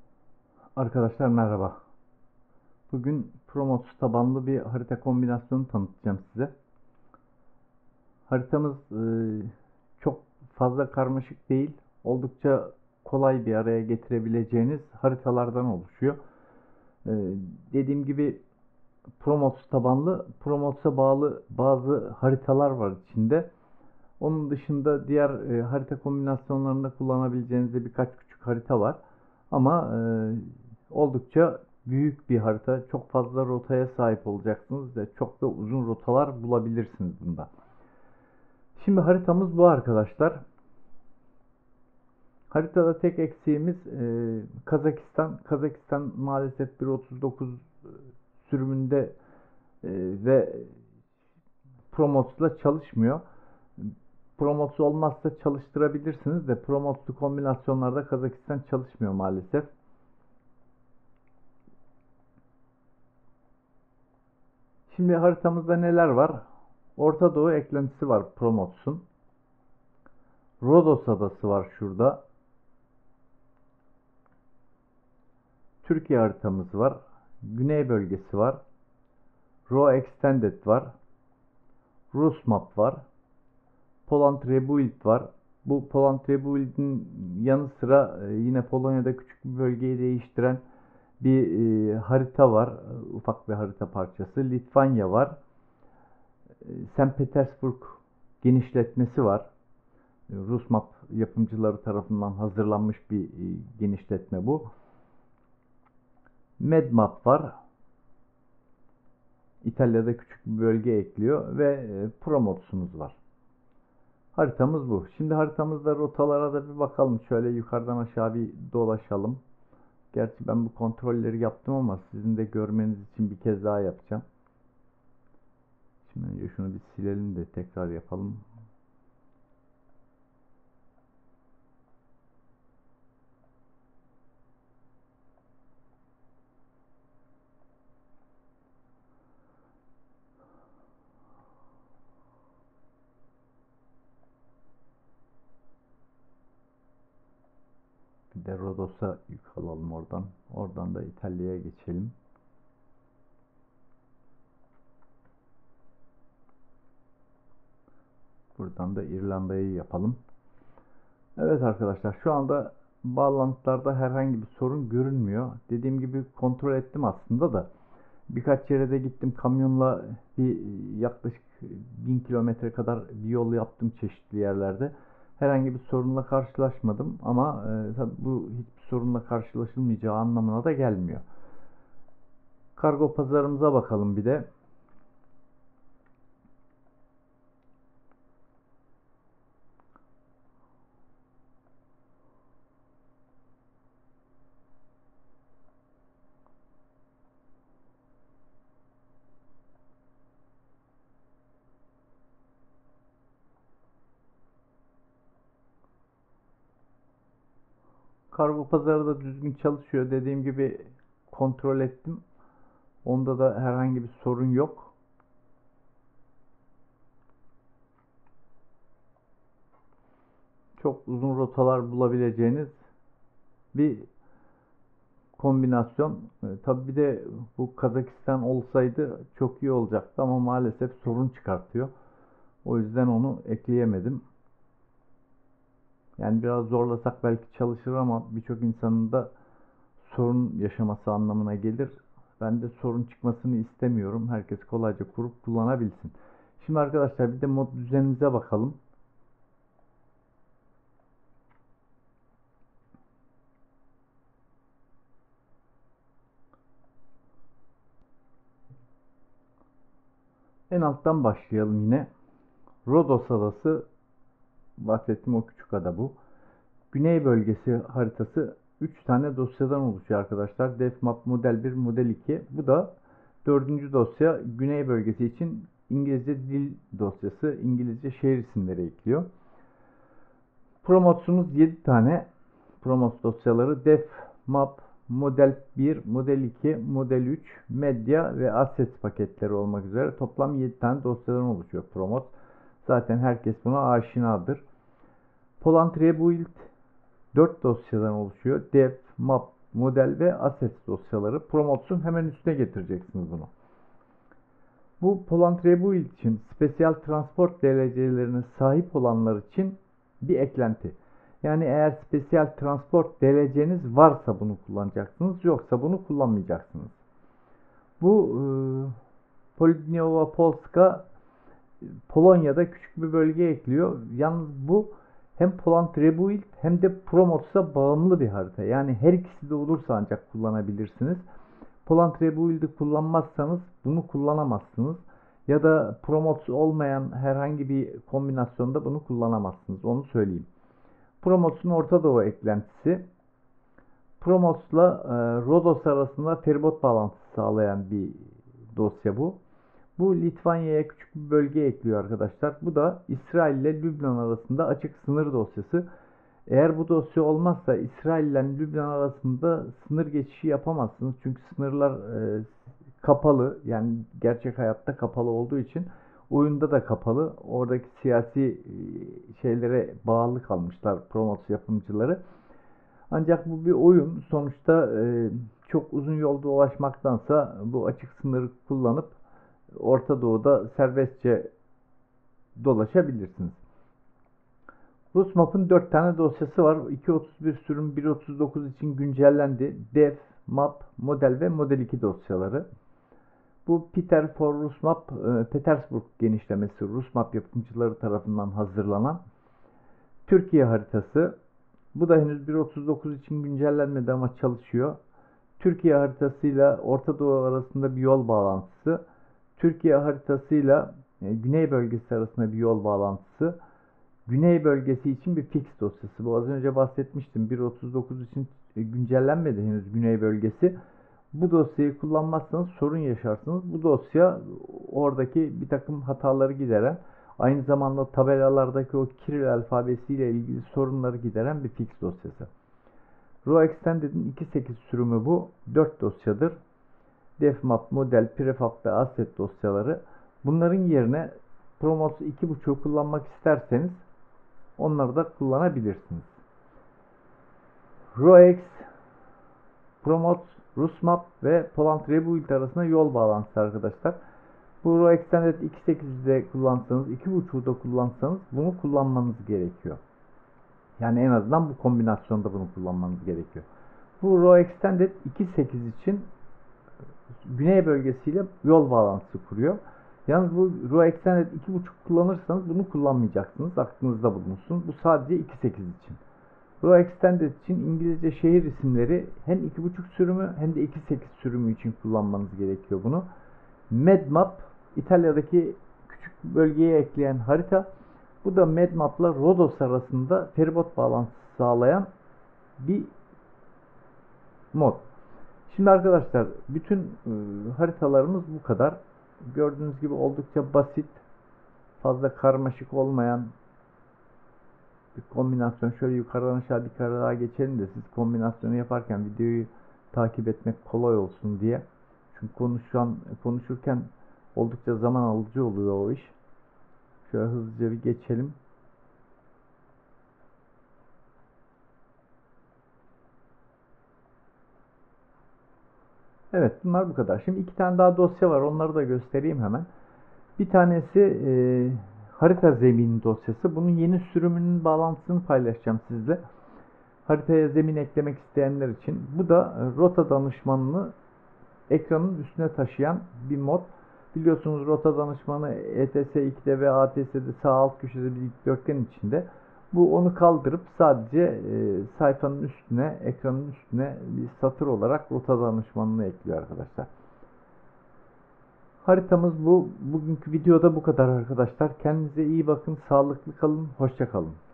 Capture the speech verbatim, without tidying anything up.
Arkadaşlar merhaba. Bugün Promots tabanlı bir harita kombinasyonu tanıtacağım size. Haritamız e, çok fazla karmaşık değil. Oldukça kolay bir araya getirebileceğiniz haritalardan oluşuyor. E, dediğim gibi Promots tabanlı, Promots'a bağlı bazı haritalar var içinde. Onun dışında diğer e, harita kombinasyonlarında kullanabileceğiniz de birkaç küçük harita var. Ama e, oldukça büyük bir harita. Çok fazla rotaya sahip olacaksınız ve çok da uzun rotalar bulabilirsiniz bunda. Şimdi haritamız bu arkadaşlar. Haritada tek eksiğimiz e, Kazakistan. Kazakistan maalesef bir nokta otuz dokuz sürümünde e, ve Promots'la çalışmıyor. Promots olmazsa çalıştırabilirsiniz de Promots'lu kombinasyonlarda Kazakistan çalışmıyor maalesef. Şimdi haritamızda neler var? Orta Doğu eklentisi var Promots'un. Rodos adası var şurada. Türkiye haritamız var. Güney bölgesi var. Raw Extended var. Rus map var. Poland Rebuild var. Bu Poland Rebuild'in yanı sıra e, yine Polonya'da küçük bir bölgeyi değiştiren bir e, harita var. Ufak bir harita parçası. Litvanya var. E, Saint Petersburg genişletmesi var. E, Rus map yapımcıları tarafından hazırlanmış bir e, genişletme bu. Medmap var. İtalya'da küçük bir bölge ekliyor ve e, Promots'umuz var. Haritamız bu. Şimdi haritamızda rotalara da bir bakalım. Şöyle yukarıdan aşağı bir dolaşalım. Gerçi ben bu kontrolleri yaptım ama sizin de görmeniz için bir kez daha yapacağım. Şimdi önce şunu bir silelim de tekrar yapalım. Bir de Rodos'a yük alalım oradan. Oradan da İtalya'ya geçelim. Buradan da İrlanda'yı yapalım. Evet arkadaşlar, şu anda bağlantılarda herhangi bir sorun görünmüyor. Dediğim gibi kontrol ettim aslında da. Birkaç yere de gittim kamyonla, bir yaklaşık bin kilometre kadar bir yol yaptım çeşitli yerlerde. Herhangi bir sorunla karşılaşmadım ama e, tabii bu hiçbir sorunla karşılaşılmayacağı anlamına da gelmiyor. Kargo pazarımıza bakalım bir de. Kargo pazarı da düzgün çalışıyor. Dediğim gibi kontrol ettim. Onda da herhangi bir sorun yok. Çok uzun rotalar bulabileceğiniz bir kombinasyon. E, tabii bir de bu Kazakistan olsaydı çok iyi olacaktı ama maalesef sorun çıkartıyor. O yüzden onu ekleyemedim. Yani biraz zorlasak belki çalışır ama birçok insanın da sorun yaşaması anlamına gelir. Ben de sorun çıkmasını istemiyorum. Herkes kolayca kurup kullanabilsin. Şimdi arkadaşlar bir de mod düzenimize bakalım. En alttan başlayalım yine. Rodos adası, bahsettiğim o küçük ada bu. Güney bölgesi haritası üç tane dosyadan oluşuyor arkadaşlar. Defmap model bir, model iki. Bu da dördüncü dosya, Güney bölgesi için İngilizce dil dosyası, İngilizce şehir isimleri ekliyor. Promots'umuz yedi tane. Promots dosyaları Def, Map, Model bir, Model iki, Model üç, Medya ve Assets paketleri olmak üzere toplam yedi tane dosyadan oluşuyor Promots. Zaten herkes buna aşinadır. Poland Rebuild dört dosyadan oluşuyor. Dev, Map, model ve assets dosyaları. Promotes'un hemen üstüne getireceksiniz bunu. Bu Poland Rebuild için Special Transport D L C'lerine sahip olanlar için bir eklenti. Yani eğer Special Transport D L C'niz varsa bunu kullanacaksınız, yoksa bunu kullanmayacaksınız. Bu e, Południowa Polska Polonya'da küçük bir bölge ekliyor. Yalnız bu hem Poland Rebuild hem de Promotes'a bağımlı bir harita. Yani her ikisi de olursa ancak kullanabilirsiniz. Poland Rebuild'i kullanmazsanız bunu kullanamazsınız. Ya da Promotes olmayan herhangi bir kombinasyonda bunu kullanamazsınız. Onu söyleyeyim. Promotes'un Orta Doğu eklentisi. Promotes'la e, Rodos arasında feribot bağlantısı sağlayan bir dosya bu. Bu Litvanya'ya küçük bir bölge ekliyor arkadaşlar. Bu da İsrail ile Lübnan arasında açık sınır dosyası. Eğer bu dosya olmazsa İsrail ile Lübnan arasında sınır geçişi yapamazsınız. Çünkü sınırlar e, kapalı. Yani gerçek hayatta kapalı olduğu için oyunda da kapalı. Oradaki siyasi e, şeylere bağlı kalmışlar Promotes yapımcıları. Ancak bu bir oyun. Sonuçta e, çok uzun yolda ulaşmaktansa bu açık sınırı kullanıp Orta Doğu'da serbestçe dolaşabilirsiniz. Rusmap'ın dört tane dosyası var. iki nokta otuz bir sürüm bir nokta otuz dokuz için güncellendi. Dev, Map, Model ve Model iki dosyaları. Bu Peter for Rusmap, Petersburg genişlemesi Rusmap yapımcıları tarafından hazırlanan Türkiye haritası. Bu da henüz bir nokta otuz dokuz için güncellenmedi ama çalışıyor. Türkiye haritasıyla Orta Doğu arasında bir yol bağlantısı. Türkiye haritasıyla Güney bölgesi arasında bir yol bağlantısı. Güney bölgesi için bir fix dosyası. Bu az önce bahsetmiştim. bir nokta otuz dokuz için güncellenmedi henüz Güney bölgesi. Bu dosyayı kullanmazsanız sorun yaşarsınız. Bu dosya oradaki bir takım hataları gideren, aynı zamanda tabelalardaki o Kiril alfabesiyle ilgili sorunları gideren bir fix dosyası. Raw Extended'in iki nokta sekiz sürümü bu. dört dosyadır. Defmap, Model, Prefab ve Asset dosyaları. Bunların yerine Promotes iki nokta beş'i kullanmak isterseniz onları da kullanabilirsiniz. RAWX, Promotes, Rusmap ve Poland Rebuild arasında yol bağlantısı arkadaşlar. Bu Raw Extended iki nokta sekiz'de kullansanız, iki nokta beş'i de kullansanız bunu kullanmanız gerekiyor. Yani en azından bu kombinasyonda bunu kullanmanız gerekiyor. Bu Raw Extended iki nokta sekiz için Güney bölgesiyle yol bağlantısı kuruyor. Yalnız bu Raw Extended iki nokta beş kullanırsanız bunu kullanmayacaksınız. Aklınızda bulunsun. Bu sadece iki nokta sekiz için. Raw Extended için İngilizce şehir isimleri hem iki nokta beş sürümü hem de iki nokta sekiz sürümü için kullanmanız gerekiyor bunu. Medmap İtalya'daki küçük bölgeye ekleyen harita. Bu da Medmap'la Rodos arasında feribot bağlantısı sağlayan bir mod. Şimdi arkadaşlar bütün e, haritalarımız bu kadar. Gördüğünüz gibi oldukça basit, fazla karmaşık olmayan bir kombinasyon. Şöyle yukarıdan aşağı bir kere daha geçelim de siz kombinasyonu yaparken videoyu takip etmek kolay olsun diye. Çünkü konuşan, konuşurken oldukça zaman alıcı oluyor o iş. Şöyle hızlıca bir geçelim. Evet, bunlar bu kadar. Şimdi iki tane daha dosya var. Onları da göstereyim hemen. Bir tanesi e, harita zemini dosyası. Bunun yeni sürümünün bağlantısını paylaşacağım sizle. Haritaya zemin eklemek isteyenler için. Bu da rota danışmanını ekranın üstüne taşıyan bir mod. Biliyorsunuz rota danışmanı E T S iki'de ve A T S'de sağ alt köşede bir dikdörtgen içinde. Bu onu kaldırıp sadece e, sayfanın üstüne, ekranın üstüne bir satır olarak rota danışmanını ekliyor arkadaşlar. Haritamız bu. Bugünkü videoda bu kadar arkadaşlar. Kendinize iyi bakın, sağlıklı kalın, hoşça kalın.